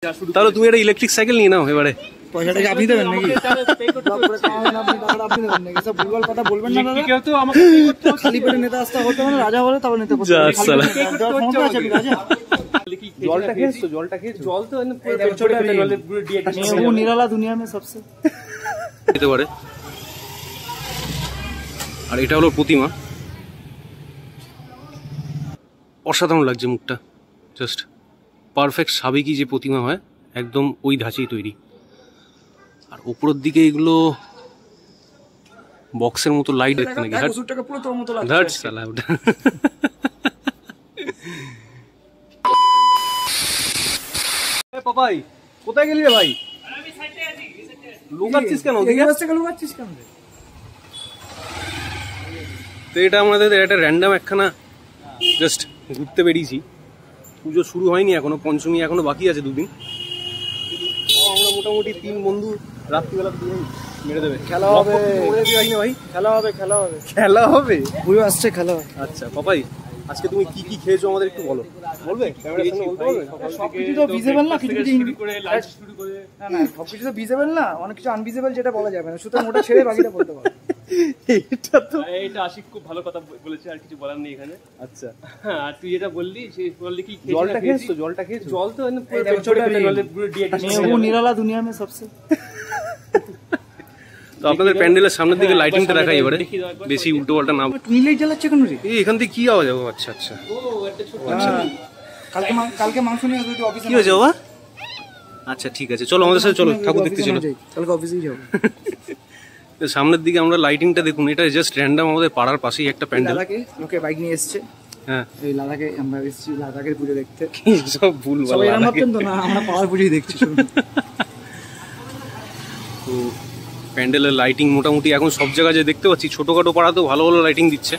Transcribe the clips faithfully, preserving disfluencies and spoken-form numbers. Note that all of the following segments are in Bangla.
তাহলে তুমি একটা ইলেকট্রিক সাইকেল নিয়ে নাও এবারে। পয়সাটা কি আপনি দেবেন নাকি? সব ভুলভাল কথা বলবেন না দাদা। কেউ তো আমাকে খালি পেটে নেতা আসতে হতো না, রাজা বলে তবে নেতা করতে হবে। ক্ষমতা আছে আপনি রাজা। জলটা খেয়েছো? জলটা খেয়েছো? জল তো ছোট নিরালা দুনিয়া में सबसे খেতে পারে। আর এটা হলো প্রতিমা, অসাধারণ লাগছে মুখটা, জাস্ট পারফেক্ট সাবেকি যে প্রতিমা হয় একদম ওই ধাঁচেই তৈরি। আর উপরের দিকে এগুলো বক্সের মতো লাইট দেখতে নাকি? পাপাই কোথায় গেলি রে ভাই? লুকাচ্ছিস কেন? তো এটা আমাদের একটা র্যান্ডাম একখানা জাস্ট ঘুরতে বেরিয়েছি। পুজো শুরু হয়নি এখনো, পঞ্চমী এখনো বাকি আছে দুদিন। আমরা মোটামুটি তিন বন্ধু রাত্রিবেলা মেরে দেবে। খেলা হবে ভাই, খেলা হবে খেলা হবে খেলা হবে পুজো আসছে, খেলা হবে। আচ্ছা পাপাই, আজকে তুমি কি কি খেয়েছো আমাদের একটু বলো। বলবে? ক্যামেরার সামনে বলতে পারবে? সবকিছু তো ভিজিবল না, কিছু কিছু করে লাইট শুরু করে না না সবকিছু তো ভিজিবল না, অনেক কিছু আনভিজিবল যেটা বলা যাবে না, সুতরাং ওটা ছেড়ে বাকিটা বলতে পারো। এটা তো এটা আশিক খুব ভালো কথা বলেছে, আর কিছু বলার নেই এখানে। আচ্ছা হ্যাঁ, আর তুই যেটা বললি সেই বললি কি জলটা খেয়েছো? জলটা খেয়েছো? জল তো নিরালা দুনিয়া में सबसे। তো আপনাদের প্যান্ডেলের সামনের দিকে লাইটিংটা দেখাই এবারে, বেশি উল্টো পাল্টা না। টুইলাইট জ্বালাচ্ছে কেন রে? এই এখান থেকে কি আওয়াজ হবে? আচ্ছা আচ্ছা আচ্ছা, কালকে কালকে মাংস নিয়ে আসবে তো অফিসে। কি হয়েছে বাবা? আচ্ছা ঠিক আছে, চলো আমাদের সাথে চলো, ঠাকুর দেখতে চলো। কালকে অফিসেই যাবো। সামনের দিকে আমরা লাইটিংটা দেখুন, এটা জাস্ট র্যান্ডাম আমাদের পাড়ার পাশেই একটা প্যান্ডেল। লাদাখে লোকে বাইক নিয়ে এসছে। হ্যাঁ, এই লাদাখে আমরা এসেছি লাদাখের পুজো দেখতে। সব ভুল সব এরকম ভাবছেন তো না, আমরা পাড়ার পুজোই দেখছি। তো প্যান্ডেলের লাইটিং মোটামুটি এখন সব জায়গায় যে দেখতে পাচ্ছি, ছোটোখাটো পাড়াতেও ভালো ভালো লাইটিং দিচ্ছে।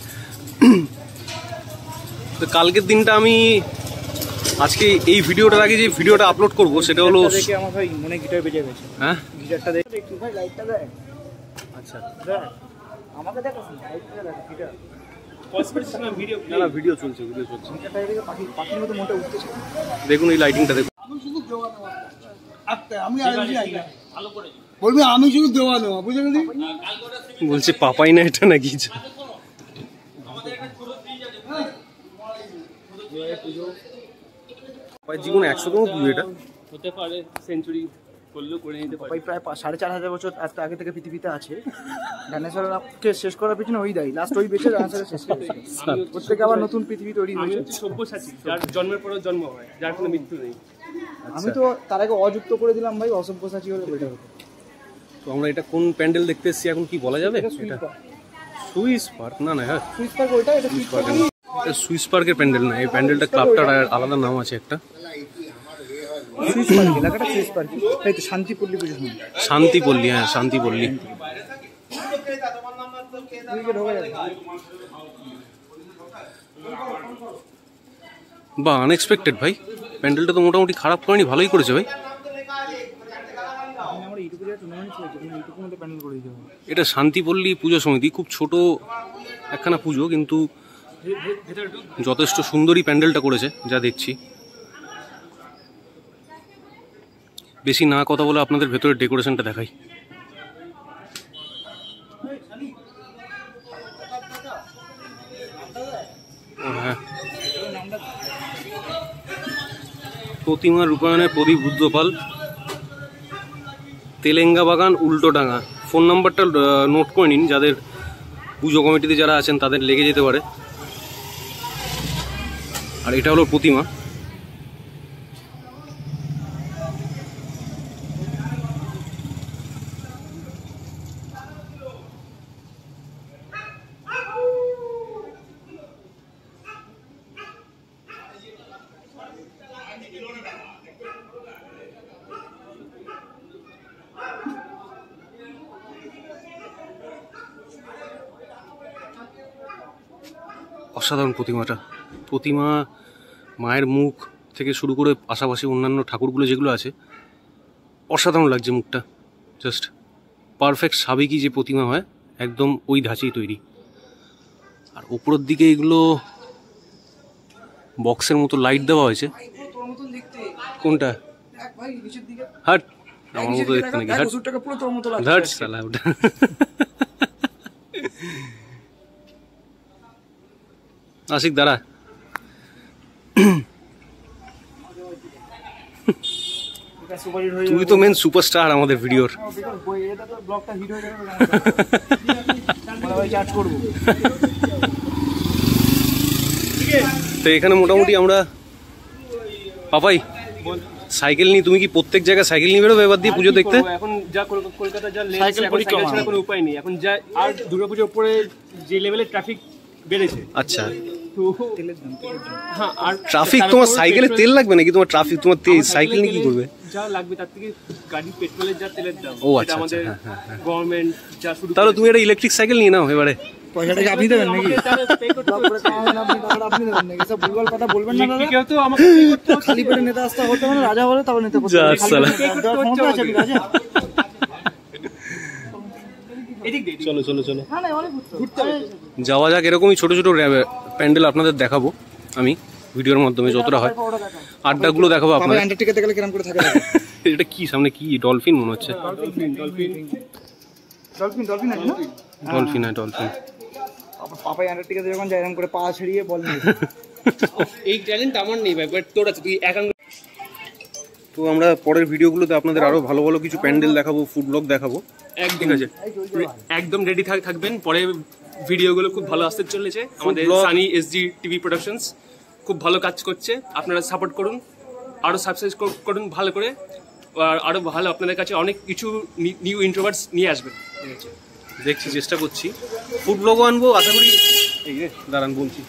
তো কালকের দিনটা আমি আজকে এই ভিডিওটার আগে যে ভিডিওটা আপলোড করব সেটা হলো আমার ভাই মনে গিটার বেজে গেছে। হ্যাঁ, গিটারটা দেখ একটু ভাই, লাইটটা দেখ। আচ্ছা দেখ আমাকে দেখাস না, লাইটটা দেখ। গিটার ভিডিও না না ভিডিও চলছে, ভিডিও চলছে। গিটারটা এদিকে পাখি পাখির মতো মনটা উঠতেছে। দেখুন এই লাইটিংটা দেখুন। আমি শুধু দেওয়া নেওয়া আচ্ছা আমি আর ভালো করে বলবি, আমি শুধু দেওয়া নেওয়া বুঝে গেলি। বলছে পাপাই না এটা নাকি? জীবনে একশোতম পুজো এটা হতে পারে, সেঞ্চুরি করলেও করে নিতে পারে। প্রায় সাড়ে চার হাজার বছর আগে থেকে পৃথিবীতে আছে। ডাইনোসরকে শেষ করার পিছনে ওই দায়ী, লাস্ট ওই বেঁচে ডাইনোসর শেষ করেছে। প্রত্যেকে আবার নতুন পৃথিবী তৈরি হয়েছে। সব্যসাচী, যার জন্মের পরেও জন্ম হয়, যার কোনো মৃত্যু নেই। আমি তো তার আগে অযুক্ত করে দিলাম ভাই, অসব্যসাচী হলে বেটার হতো। তো আমরা এটা কোন প্যান্ডেল দেখতে এসেছি এখন কি বলা যাবে? এটা সুইস পার্ক না না হ্যাঁ সুইস পার্ক ওইটা, এটা সুইস পার্ক না, এটা সুইস পার্কের প্যান্ডেল না। এই প্যান্ডেলটা ক্লাবটার আলাদা নাম আছে একটা, সুইস পার্ক এলাকাটা সুইস পার্ক। এই তো শান্তিপল্লী পুজো, শান্তিপল্লী। হ্যাঁ শান্তিপল্লী। বা আনএক্সপেক্টেড ভাই, প্যান্ডেলটা তো মোটামুটি খারাপ করেনি, ভালোই করেছে ভাই। এটা শান্তিপল্লী পুজো সমিতি, খুব ছোট একখানা পুজো, কিন্তু যথেষ্ট সুন্দরী প্যান্ডেলটা করেছে যা দেখছি। বেশি না কথা বলে আপনাদের ভেতরের ডেকোরেশনটা দেখাই। হ্যাঁ, প্রতিমা রূপায়ণের প্রদীপ বুদ্ধপাল, তেলেঙ্গা বাগান, উল্টোডাঙ্গা। ফোন নাম্বারটা নোট করে নিন, যাদের পুজো কমিটিতে যারা আছেন তাদের লেগে যেতে পারে। আর এটা হলো প্রতিমা। অসাধারণ প্রতিমাটা। প্রতিমা, মায়ের মুখ থেকে শুরু করে পাশাপাশি অন্যান্য ঠাকুরগুলো যেগুলো আছে, অসাধারণ লাগছে মুখটা, জাস্ট পারফেক্ট সাবেকি যে প্রতিমা হয় একদম ওই ধাঁচেই তৈরি। আর উপরের দিকে এগুলো বক্সের মতো লাইট দেওয়া হয়েছে। কোনটা? এক ভাই নিচের দিকে হাট এক আমার নিচের মতো দিকে দেখতে নাকি দেখ, হাট ওষুধটাকে পুরো তোর মতো লাগছে হাট আজকে। সালা ওটা আশিক দাঁড়া এটা সুপারহিট হয়ে তুই তো মেন সুপারস্টার আমাদের ভিডিওর যাবে। বেকার বই, এটা তো ব্লগটা হিট হয়ে যাবে বলে ভাই চার্জ করবো। তো এখানে মোটামুটি আমরা পাপাই সাইকেল নিয়ে তুমি কি প্রত্যেক জায়গায় সাইকেল নিয়ে বেরোবে এবার দিয়ে পুজো দেখতে? এখন যা কল- কলকাতা যা লেন্স সাইকেল এখন পরিক্রমা। সাইকেল ছাড়া কোনো উপায় নেই। এখন যা আর দুর্গাপুজোর পরে যে লেভেলের ট্রাফিক বেড়েছে, আচ্ছা তো হ্যাঁ, আর ট্রাফিক তার তোমার উপর সাইকেলে পেট্রোল- তেল লাগবে নাকি তোমার ট্রাফিক তোমার তে- আমার সাইকেল নিয়ে কি গেলে করবে? যা লাগবে তার থেকে গাড়ির পেট্রোলের যা তেলের দাম, ও, এটা আচ্ছা, আমাদের আচ্ছা, হ্যাঁ, হ্যাঁ, গভর্নমেন্ট যা শুরু তাহলে তুমি একটা ইলেকট্রিক সাইকেল নিয়ে নাও এবারে। পয়সাটা কি আপনি দেবেন নাকি? আমাকে তাহলে pay করতে ব্লগ করে কামাবেন আপনি, টাকাটা আপনি দেবেন নাকি? এসব ভুলভাল কথা বলবেন না দাদা। ইলেকট্রিকেও তো আমাকে pay করতে হচ্ছে। খালি পেটে নেতা আসতে হতে মানে রাজা বলে তবে নেতা করতে যা হবে। খালি সালা। পেটে দেওয়ার ক্ষমতা আছে কি রাজা? এদিক দিয়ে, এদিক দিয়ে। চলো চলো চলো না না অনেক ঘুরতে হবে। যাওয়া যাক। এরকমই ছোট ছোট প্যান্ডেল আপনাদের দেখাবো আমি ভিডিওর মাধ্যমে যতটা হয়। আড্ডাগুলো দেখাবো বাবা আপনাদের। অ্যান্টার্কটিকাতে গেলে কিরম করে থাকে? এটা কি সামনে কি ডলফিন মনে হচ্ছে? Dolphin, dolphin. ডলফিন ডলফিন আছে না? ডলফিন হ্যাঁ ডলফিন। পাপাই অ্যান্টার্কটিকাতে যখন যায় এরকম করে পা ছড়িয়ে বল নিয়ে এই ট্যালেন্ট আমার নেই ভাই, বাট তোর আছে। তুই একাঙ্গ তো আমরা পরের ভিডিওগুলোতে আপনাদের আরো ভালো ভালো কিছু প্যান্ডেল দেখাবো, ফুড ব্লগ দেখাবো। একদম ঠিক আছে, একদম রেডি থাকবেন। পরে ভিডিওগুলো খুব ভালো আসতে চলেছে। আমাদের vlog। Sunny SG TV productions খুব ভালো কাজ করছে, আপনারা সাপোর্ট করুন, আরো সাবস্ক্রাইব করুন ভালো করে, আর আরো ভালো আপনাদের কাছে অনেক কিছু নিউ ইন্ট্রোভার্টস নিয়ে আসবেন। ঠিক আছে, দেখছি, চেষ্টা করছি। ফুড ব্লগও আনবো আশা করি। এই রে দাঁড়ান বলছি,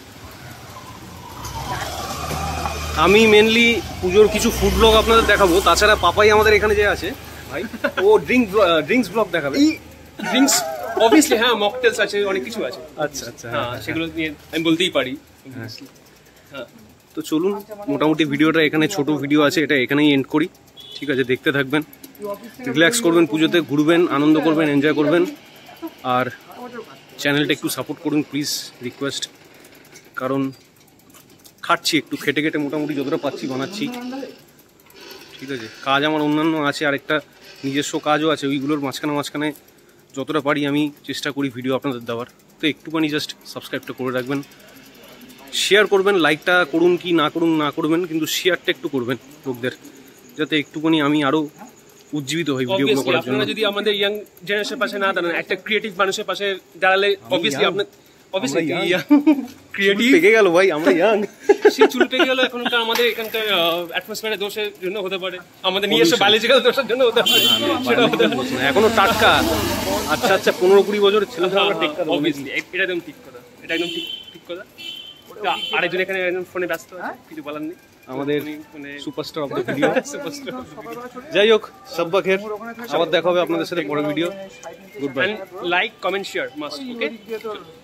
আমি মেনলি পুজোর কিছু ফুড ব্লগ আপনাদের দেখাবো। তাছাড়া পাপাই আমাদের এখানে যে আছে ভাই, ও ড্রিঙ্ক ড্রিঙ্কস ব্লগ দেখাবে। ড্রিঙ্কস অবভিয়াসলি, হ্যাঁ, মকটেলস আছে, অনেক কিছু আছে। আচ্ছা আচ্ছা হ্যাঁ, সেগুলো নিয়ে আমি বলতেই পারি। হ্যাঁ, তো চলুন, মোটামুটি ভিডিওটা এখানে ছোট ভিডিও আছে, এটা এখানেই এন্ড করি। ঠিক আছে, দেখতে থাকবেন, রিল্যাক্স করবেন, পুজোতে ঘুরবেন, আনন্দ করবেন, এনজয় করবেন। আর চ্যানেলটা একটু সাপোর্ট করুন প্লিজ, রিকোয়েস্ট। কারণ খাচ্ছি একটু খেটে খেটে, মোটামুটি যতটা পাচ্ছি বানাচ্ছি। ঠিক আছে, কাজ আমার অন্যান্য আছে, আর একটা নিজস্ব কাজও আছে, ওইগুলোর মাঝখানে মাঝখানে যতটা পারি আমি চেষ্টা করি ভিডিও আপনাদের দেওয়ার। তো একটুখানি জাস্ট সাবস্ক্রাইবটা করে রাখবেন, শেয়ার করবেন, লাইকটা করুন কি না করুন না করবেন, কিন্তু শেয়ারটা একটু করবেন লোকদের, যাতে একটুখানি আমি আরও উজ্জীবিত হই ভিডিওগুলো অবভিয়াসলি করার জন্য। আপনারা যদি আমাদের ইয়াং জেনারেশনের পাশে না দাঁড়ান, একটা ক্রিয়েটিভ মানুষের পাশে দাঁড়ালে অবভিয়াসলি আপনার অবভিয়াসলি ক্রিয়েটিভ পেকে গেল ভাই, আমরা ইয়াং। সেই চুল পেকে গেল এখনকার আমাদের এখানকার অ্যাটমসফিয়ারের দোষের জন্য হতে পারে, আমাদের নিজস্ব বায়োলজিক্যাল দোষের জন্য হতে পারে, সেটা হতে পারে। এখনো টাটকা। আচ্ছা আচ্ছা, পনেরো কুড়ি বছরের ছেলে অবভিয়াসলি এটা একদম ঠিক কথা, এটা একদম ঠিক ঠিক কথা। তা আরেকজন এখানে একজন ফোনে ব্যস্ত আছে, কিছু বলার নেই। আমাদের মানে superstar of the video. Superstar. যাই হোক, সব্বা খের, আবার দেখা হবে আপনাদের সাথে পরের video. Good bye. And like, comment, share, must. Okay?